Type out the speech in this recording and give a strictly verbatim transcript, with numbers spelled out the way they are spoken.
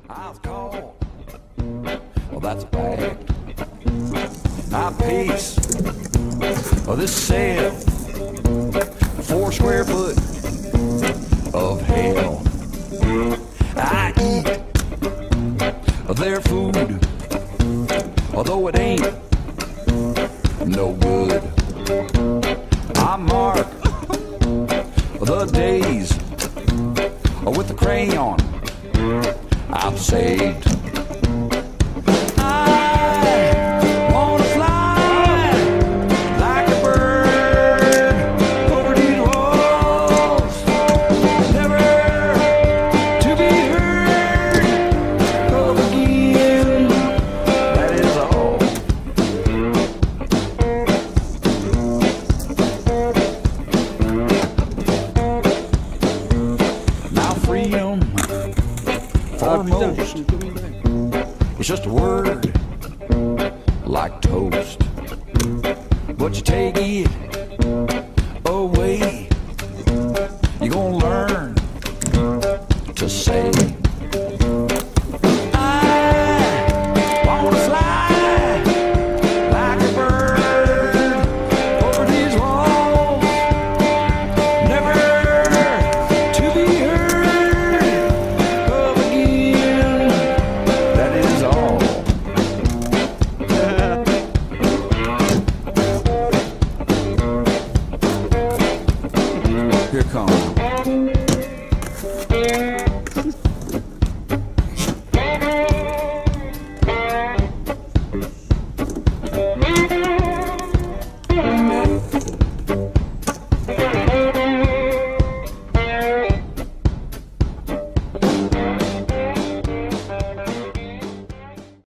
I was caught. Well, that's a fact. I piece of this cell, four square foot of hell. I eat of their food, although it ain't no good. I mark the days with the crayon I've saved. I wanna fly like a bird over these walls, never to be heard of again. That is all. Now freedom foremost, it's just a word like toast, but you take it away, you're gonna learn to say